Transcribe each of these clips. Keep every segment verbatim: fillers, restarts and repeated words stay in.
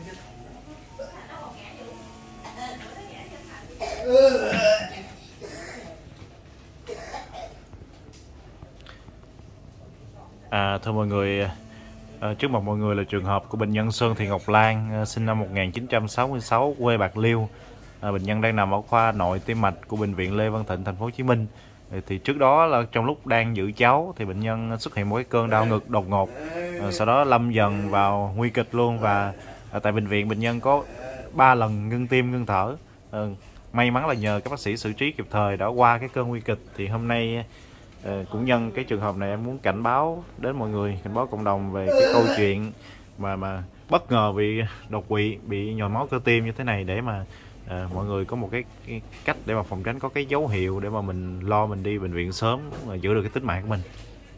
À, thưa mọi người, à, trước mặt mọi người là trường hợp của bệnh nhân Sơn Thị Ngọc Lan, à, sinh năm một nghìn chín trăm sáu mươi sáu, quê Bạc Liêu. À, bệnh nhân đang nằm ở khoa nội tim mạch của bệnh viện Lê Văn Thịnh, thành phố Hồ Chí Minh. Thì trước đó là trong lúc đang giữ cháu thì bệnh nhân xuất hiện một cái cơn đau ngực đột ngột, à, sau đó lâm dần vào nguy kịch luôn. Và à, tại bệnh viện bệnh nhân có ba lần ngưng tim ngưng thở. À, may mắn là nhờ các bác sĩ xử trí kịp thời đã qua cái cơn nguy kịch. Thì hôm nay à, cũng nhân cái trường hợp này em muốn cảnh báo đến mọi người, cảnh báo cộng đồng về cái câu chuyện mà mà bất ngờ bị đột quỵ, bị nhồi máu cơ tim như thế này, để mà À, mọi người có một cái, cái cách để mà phòng tránh, có cái dấu hiệu để mà mình lo mình đi bệnh viện sớm mà giữ được cái tính mạng của mình.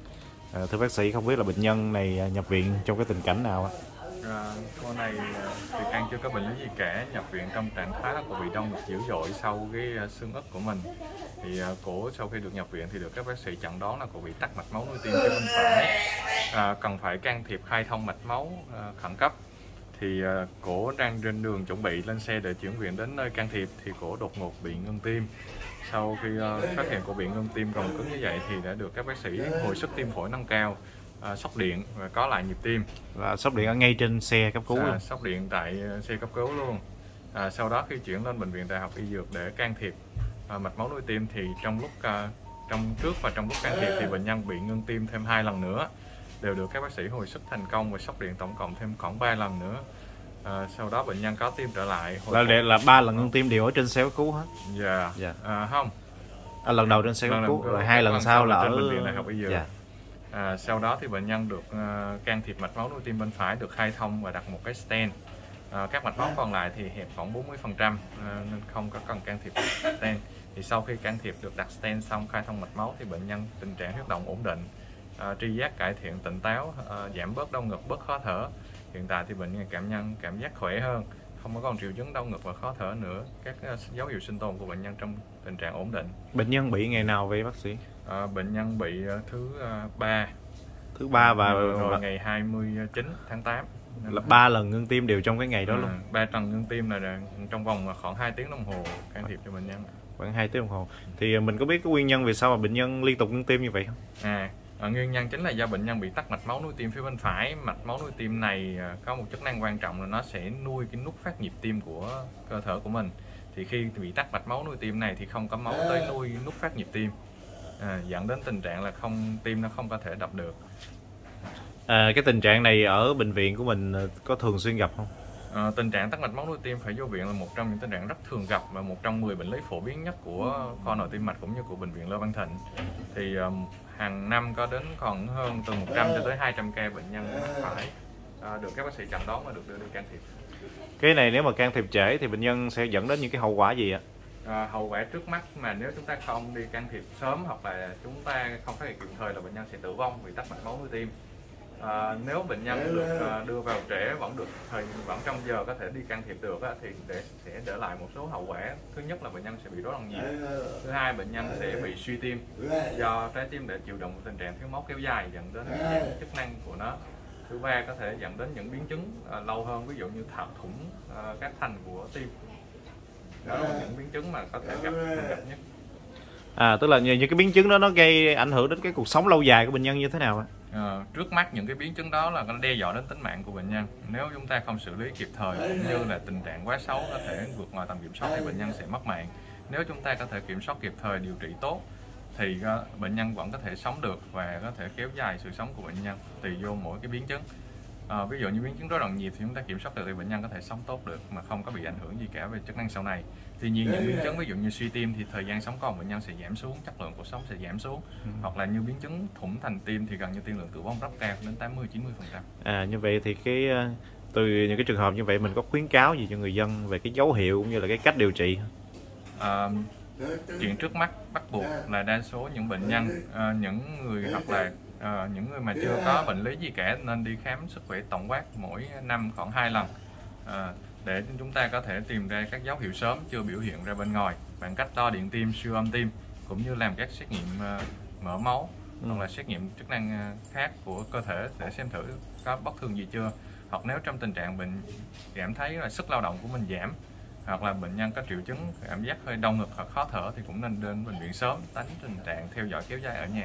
À, thưa bác sĩ, không biết là bệnh nhân này nhập viện trong cái tình cảnh nào ạ? À, cô này thì An chưa có bệnh lý gì cả, nhập viện trong trạng thái là cô bị đau ngực dữ dội sau cái xương ức của mình. Thì cổ sau khi được nhập viện thì được các bác sĩ chẩn đoán là cô bị tắc mạch máu nuôi tim phía bên phải, à, cần phải can thiệp khai thông mạch máu à, khẩn cấp. Thì uh, cổ đang trên đường chuẩn bị lên xe để chuyển viện đến nơi can thiệp thì cổ đột ngột bị ngưng tim. Sau khi uh, phát hiện cổ bị ngưng tim rồng cứng như vậy thì đã được các bác sĩ hồi sức tim phổi nâng cao, uh, sốc điện và có lại nhịp tim. Là sốc điện ở ngay trên xe cấp cứu à, luôn. Sốc điện tại uh, xe cấp cứu luôn. À, sau đó khi chuyển lên bệnh viện Đại học Y Dược để can thiệp uh, mạch máu nuôi tim thì trong lúc uh, trong trước và trong lúc can thiệp thì bệnh nhân bị ngưng tim thêm hai lần nữa, đều được các bác sĩ hồi sức thành công và sốc điện tổng cộng thêm khoảng ba lần nữa. À, sau đó bệnh nhân có tim trở lại. Là để là ba lần ngưng tim đều ở trên xe cấp cứu hết. Dạ. Dạ. À, không. À, lần đầu trên xe cấp cứu, rồi hai lần sau là ở bệnh viện Đại học Y Dược. Dạ. À, sau đó thì bệnh nhân được uh, can thiệp mạch máu nuôi tim bên phải, được khai thông và đặt một cái stent. À, các mạch máu còn lại thì hẹp khoảng bốn mươi phần trăm, à, nên không có cần can thiệp stent. Thì sau khi can thiệp được đặt stent xong, khai thông mạch máu thì bệnh nhân tình trạng huyết động ổn định, à, tri giác cải thiện, tỉnh táo, à, giảm bớt đau ngực, bớt khó thở. Hiện tại thì bệnh nhân cảm nhân cảm giác khỏe hơn, không có còn triệu chứng đau ngực và khó thở nữa. Các dấu hiệu sinh tồn của bệnh nhân trong tình trạng ổn định. Bệnh nhân bị ngày nào vậy bác sĩ? À, bệnh nhân bị thứ ba. Thứ ba và rồi ngày hai mươi chín tháng tám. Là ba lần ngưng tim đều trong cái ngày đó à, luôn. Ba lần ngưng tim là trong vòng khoảng hai tiếng đồng hồ can thiệp cho bệnh nhân. Khoảng hai tiếng đồng hồ. Thì mình có biết cái nguyên nhân vì sao mà bệnh nhân liên tục ngưng tim như vậy không? À, À, nguyên nhân chính là do bệnh nhân bị tắc mạch máu nuôi tim phía bên phải. Mạch máu nuôi tim này à, có một chức năng quan trọng là nó sẽ nuôi cái nút phát nhịp tim của cơ thể của mình. Thì khi bị tắc mạch máu nuôi tim này thì không có máu tới nuôi nút phát nhịp tim, à, dẫn đến tình trạng là không tim nó không có thể đập được. À, cái tình trạng này ở bệnh viện của mình có thường xuyên gặp không? À, tình trạng tắc mạch máu nuôi tim phải vô viện là một trong những tình trạng rất thường gặp và một trong mười bệnh lý phổ biến nhất của khoa nội tim mạch cũng như của bệnh viện Lê Văn Thịnh. Thì um, hàng năm có đến còn hơn từ một trăm cho tới hai trăm ca bệnh nhân phải à, được các bác sĩ chẩn đoán và được đưa đi can thiệp. Cái này nếu mà can thiệp trễ thì bệnh nhân sẽ dẫn đến những cái hậu quả gì ạ? À, hậu quả trước mắt mà nếu chúng ta không đi can thiệp sớm hoặc là chúng ta không phát hiện kịp thời là bệnh nhân sẽ tử vong vì tắc mạch máu nuôi tim. À, nếu bệnh nhân được à, đưa vào trễ vẫn được thời vẫn trong giờ có thể đi can thiệp được á, thì để sẽ để lại một số hậu quả. Thứ nhất là bệnh nhân sẽ bị rối loạn nhịp. Thứ hai, bệnh nhân sẽ bị suy tim do trái tim để chịu đựng tình trạng thiếu máu kéo dài dẫn đến giảm chức năng của nó. Thứ ba, có thể dẫn đến những biến chứng à, lâu hơn, ví dụ như thạo thủng à, các thành của tim. Đó là những biến chứng mà có thể gặp gặp nhất. À, tức là những cái biến chứng đó nó gây ảnh hưởng đến cái cuộc sống lâu dài của bệnh nhân như thế nào ạ? À, trước mắt những cái biến chứng đó là nó đe dọa đến tính mạng của bệnh nhân. Nếu chúng ta không xử lý kịp thời cũng như là tình trạng quá xấu có thể vượt ngoài tầm kiểm soát thì bệnh nhân sẽ mất mạng. Nếu chúng ta có thể kiểm soát kịp thời, điều trị tốt thì uh, bệnh nhân vẫn có thể sống được và có thể kéo dài sự sống của bệnh nhân tùy vô mỗi cái biến chứng. À, ví dụ như biến chứng rối loạn nhịp thì chúng ta kiểm soát được thì bệnh nhân có thể sống tốt được mà không có bị ảnh hưởng gì cả về chức năng sau này. Tuy nhiên những biến chứng ví dụ như suy tim thì thời gian sống còn bệnh nhân sẽ giảm xuống, chất lượng cuộc sống sẽ giảm xuống. Ừ. Hoặc là như biến chứng thủng thành tim thì gần như tiên lượng tử vong rất cao, đến tám mươi chín mươi phần trăm. À, như vậy thì cái từ những cái trường hợp như vậy mình có khuyến cáo gì cho người dân về cái dấu hiệu cũng như là cái cách điều trị? À, chuyện trước mắt bắt buộc là đa số những bệnh nhân, à, những người hoặc là à, những người mà chưa có bệnh lý gì cả nên đi khám sức khỏe tổng quát mỗi năm khoảng hai lần, à, để chúng ta có thể tìm ra các dấu hiệu sớm chưa biểu hiện ra bên ngoài bằng cách đo điện tim, siêu âm tim cũng như làm các xét nghiệm uh, mỡ máu, ừ. hoặc là xét nghiệm chức năng khác của cơ thể để xem thử có bất thường gì chưa. Hoặc nếu trong tình trạng bệnh cảm thấy là sức lao động của mình giảm, hoặc là bệnh nhân có triệu chứng cảm giác hơi đau ngực hoặc khó thở thì cũng nên đến bệnh viện sớm, tránh tình trạng theo dõi kéo dài ở nhà.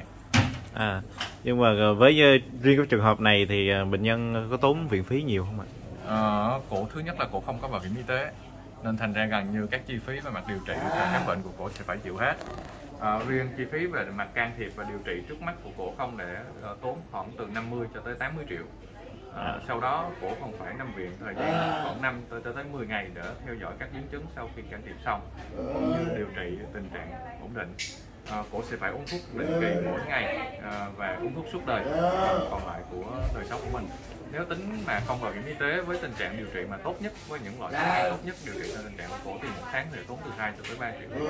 À, nhưng mà với riêng cái trường hợp này thì bệnh nhân có tốn viện phí nhiều không ạ? À, cổ thứ nhất là cổ không có bảo hiểm y tế, nên thành ra gần như các chi phí về mặt điều trị và các bệnh của cổ sẽ phải chịu hết. À, riêng chi phí về mặt can thiệp và điều trị trước mắt của cổ không để uh, tốn khoảng từ năm mươi cho tới tám mươi triệu. À, sau đó cổ không phải nằm viện thời gian khoảng năm tới tới mười ngày để theo dõi các biến chứng sau khi can thiệp xong, cũng như điều trị tình trạng ổn định. À, cổ sẽ phải uống thuốc định kỳ mỗi ngày à, và uống thuốc suốt đời còn lại của đời sống của mình. Nếu tính mà không bảo hiểm y tế với tình trạng điều trị mà tốt nhất, với những loại thuốc tốt nhất điều trị cho tình trạng của cổ thì một tháng thì tốn từ hai cho tới ba triệu.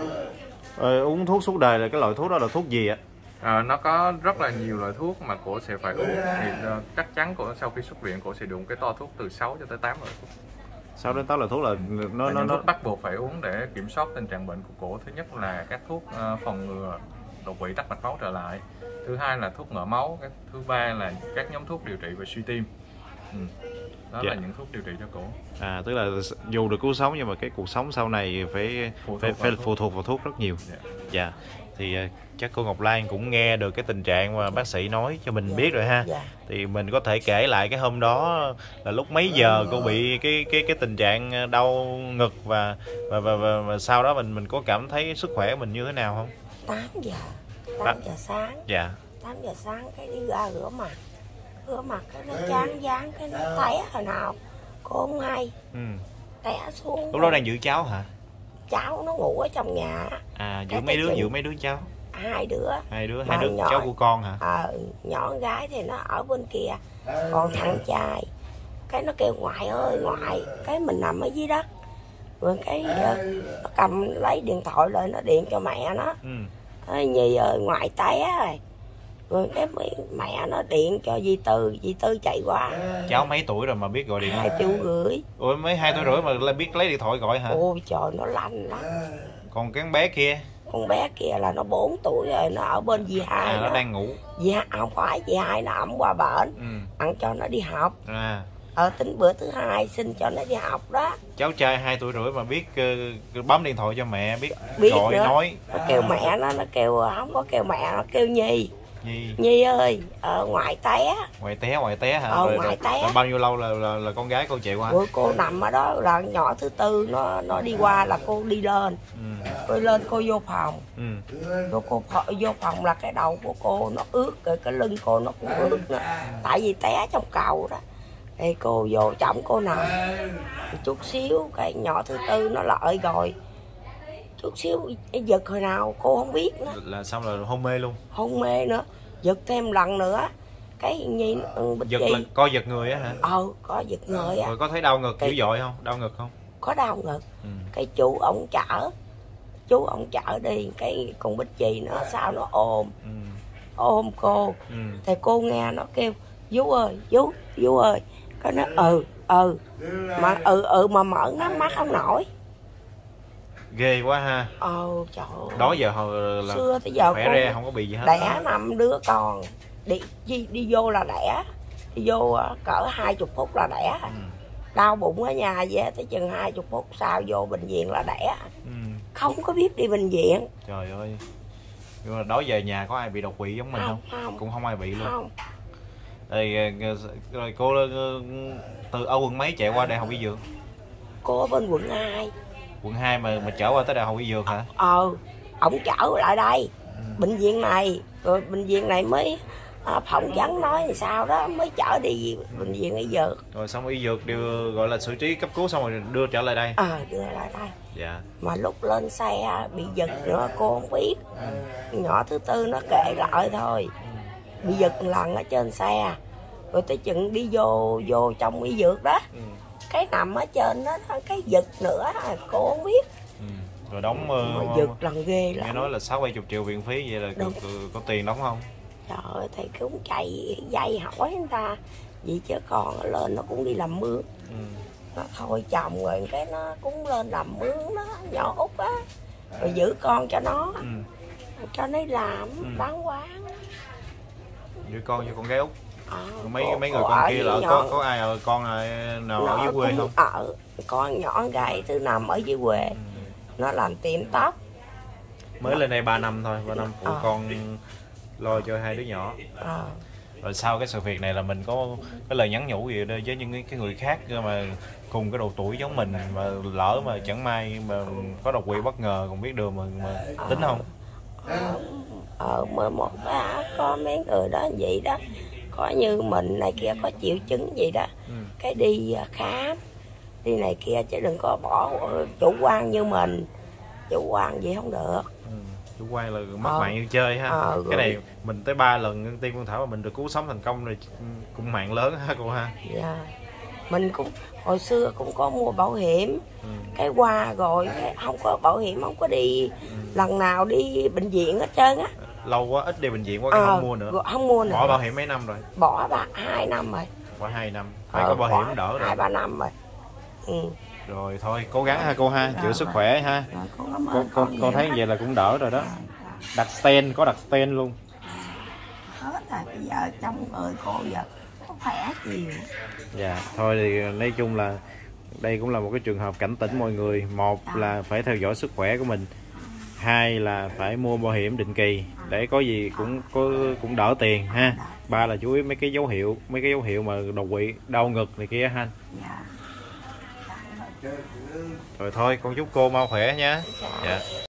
Ờ, uống thuốc suốt đời là cái loại thuốc đó là thuốc gì ạ? À, nó có rất là nhiều loại thuốc mà cổ sẽ phải uống, thì uh, chắc chắn cổ sau khi xuất viện cổ sẽ dùng cái to thuốc từ sáu cho tới tám loại thuốc. sáu đến tám loại thuốc là nó nó nó nó bắt buộc phải uống để kiểm soát tình trạng bệnh của cổ. Thứ nhất là các thuốc uh, phòng ngừa đột quỵ tắc mạch máu trở lại, thứ hai là thuốc mỡ máu, cái thứ ba là các nhóm thuốc điều trị về suy tim. Ừ. Đó dạ. là những thuốc điều trị cho cổ. À, tức là dù được cứu sống nhưng mà cái cuộc sống sau này phải phụ phải, phải phụ thuộc vào thuốc rất nhiều. Dạ. Dạ. Thì uh, chắc cô Ngọc Lan cũng nghe được cái tình trạng mà bác sĩ nói cho mình dạ. biết rồi ha. Dạ. Thì mình có thể kể lại cái hôm đó là lúc mấy giờ cô bị cái cái cái tình trạng đau ngực và và và, và, và sau đó mình mình có cảm thấy sức khỏe mình như thế nào không? tám giờ, tám giờ sáng. Dạ. tám giờ sáng cái đi ra rửa mặt. Rửa mặt cái nó chán dán cái nó té hồi nào cô không hay. Ừ. Té xuống. Lúc đó đang giữ cháu hả? Cháu nó ngủ ở trong nhà. À, giữ mấy đứa, giữ mấy đứa cháu? Hai đứa. Hai đứa, hai đứa nhỏ, cháu của con hả? Ờ, nhỏ gái thì nó ở bên kia, còn thằng trai cái nó kêu ngoại ơi ngoại, cái mình nằm ở dưới đất, rồi cái nó cầm lấy điện thoại lên nó điện cho mẹ nó. Ừ. Nhi ơi ngoại té rồi. Rồi cái mẹ nó điện cho Di Tư, Di Tư chạy qua. Cháu mấy tuổi rồi mà biết gọi điện? Hai tuổi rưỡi. Ủa mấy hai tuổi rưỡi mà lại biết lấy điện thoại gọi hả? Ôi trời nó lanh lắm. Còn cái con bé kia? Con bé kia là nó bốn tuổi rồi, nó ở bên dì hai. À, nó đang ngủ. Dì hai không phải, dì hai nó ẩm qua bển. Ừ. Ăn cho nó đi học. À. Ờ tính bữa thứ hai xin cho nó đi học đó. Cháu trai hai tuổi rưỡi mà biết uh, bấm điện thoại cho mẹ, biết, biết gọi nữa. Nói. Nó kêu mẹ nó, nó kêu không có kêu mẹ, nó kêu Nhi. Nhi, Nhi ơi, ở ngoại té. Ngoại té, ngoại té hả? Ờ, rồi, ngoại té. Rồi bao nhiêu lâu là, là là con gái cô chạy qua? Rồi cô nằm ở đó là nhỏ thứ tư nó nó đi qua là cô đi lên. Ừ. Rồi lên cô vô phòng. Ừ. Rồi cô vô phòng là cái đầu của cô nó ướt rồi cái lưng cô nó cũng ướt nữa. Tại vì té trong cầu đó. Thì cô vô chồng cô nằm. Chút xíu cái nhỏ thứ tư nó lợi rồi. Chút xíu giật hồi nào cô không biết nữa. Là xong rồi hôn mê luôn? Hôn mê nữa. Giật thêm lần nữa. Cái Nhi giật là coi giật người á hả? Ờ, có giật người á. Rồi có thấy đau ngực dữ dội không? Đau ngực không? Có đau ngực. Ừ. Cái chú ông chở. Chú ông chở đi, cái con Bích Trì nó sao nó ôm. Ừ. Ôm cô. Ừ. Thì cô nghe nó kêu Vú ơi, Vú, Vú ơi. Cái nó ừ, ừ. Mà ừ ừ mà mở nó mắt không nổi. Ghê quá ha. Ờ trời ơi. Đó giờ hồi là xưa tới giờ khỏe re không có bị gì hết. Đẻ năm đứa con. Đi đi, đi vô là đẻ. Đi vô cỡ hai chục phút là đẻ. Ừ. Đau bụng ở nhà về tới chừng hai chục phút sau vô bệnh viện là đẻ. Ừ. Không có biết đi bệnh viện. Trời ơi. Nhưng mà đó về nhà có ai bị đột quỵ giống mình không? Không, không. Cũng không ai bị luôn. Không. Rồi, rồi cô từ ở quận mấy chạy qua Đại học Y Dược? Cô ở bên quận hai. Quận hai mà mà chở qua tới Đại học Y Dược hả? Ờ, ổng chở lại đây. Ừ. Bệnh viện này, rồi bệnh viện này mới à, phỏng vấn nói làm sao đó mới chở đi bệnh viện Y Dược. Rồi xong Y Dược đưa gọi là xử trí cấp cứu xong rồi đưa trở lại đây. Ờ, à, đưa lại đây. Dạ. Mà lúc lên xe bị giật nữa cô không biết. Ừ. Nhỏ thứ tư nó kệ lại thôi. Ừ. Bị giật lần ở trên xe. Rồi tới chừng đi vô vô trong Y Dược đó. Ừ. Cái nằm ở trên đó cái giật nữa cô không biết. Ừ. Rồi đóng mà giật lần ghê lắm. Nghe nói là sáu bảy chục triệu viện phí, vậy là có, có, có tiền đóng không? Trời ơi thầy cũng chạy dây hỏi người ta vậy chứ còn lên nó cũng đi làm mướn. Ừ. Nó thôi chồng rồi cái nó cũng lên làm mướn đó, nhỏ út á, rồi giữ con cho nó. Ừ. Cho nó làm. Ừ. Bán quán giữ con cho con gái út. À, mấy cô, mấy người cô con ở kia là với có nhỏ, có ai ở con là nào ở nó dưới quê cũng không? ở, con nhỏ gái thứ nằm ở dưới quê, Ừ. nó làm tiệm tóc. Mới lên đây ba năm thôi, ba năm phụ À. con lo cho hai đứa nhỏ. À. Rồi sau cái sự việc này là mình có cái lời nhắn nhủ gì đây với những cái người khác mà cùng cái độ tuổi giống mình mà lỡ mà chẳng may mà có đột quỵ bất ngờ còn biết đường mà, mà tính không? Ở, ở mười một á, có mấy người đó vậy đó, có như mình này kia có triệu chứng gì đó, Ừ. cái đi khám đi này kia, chứ đừng có bỏ chủ quan như mình, chủ quan gì không được. Ừ. Chủ quan là mất Ờ. mạng như chơi ha. Ờ, cái rồi. này mình tới ba lần ngưng tim con Thảo mà mình được cứu sống thành công rồi, cũng mạng lớn ha cô ha. Dạ. Mình cũng hồi xưa cũng có mua bảo hiểm, Ừ. cái qua rồi cái không có bảo hiểm, không có đi Ừ. lần nào đi bệnh viện hết trơn á. Lâu quá ít đi bệnh viện quá cái Ờ, không mua nữa. không mua nữa. Bỏ bảo hiểm mấy năm rồi? Bỏ ba hai năm rồi. Bỏ hai năm. Phải Ờ, có bảo bỏ hiểm đỡ rồi. hai ba năm rồi. Ừ. Rồi thôi cố gắng ha cô ha, Rồi, giữ sức rồi. khỏe ha. Rồi, con cảm ơn Con, con, nhiều con thấy lắm. vậy là cũng đỡ rồi đó. Dạ, dạ. Đặt stent, có đặt stent luôn. Hết rồi, bây giờ trong người cô giờ có khỏe nhiều. Dạ, thôi thì nói chung là đây cũng là một cái trường hợp cảnh tỉnh mọi người. Một là phải theo dõi sức khỏe của mình, hai là phải mua bảo hiểm định kỳ để có gì cũng có cũng đỡ tiền ha. Ba là chú ý mấy cái dấu hiệu, mấy cái dấu hiệu mà đột quỵ, đau ngực này kia ha. Dạ. Rồi thôi con chúc cô mau khỏe nha. Dạ.